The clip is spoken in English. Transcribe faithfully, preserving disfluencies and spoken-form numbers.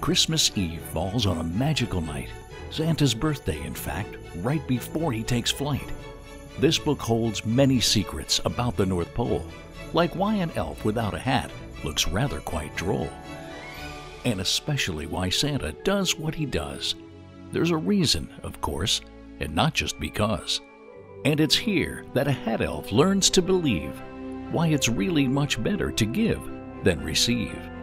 Christmas Eve falls on a magical night, Santa's birthday, in fact, right before he takes flight. This book holds many secrets about the North Pole, like why an elf without a hat looks rather quite droll, and especially why Santa does what he does. There's a reason, of course, and not just because. And it's here that a hat elf learns to believe why it's really much better to give than receive.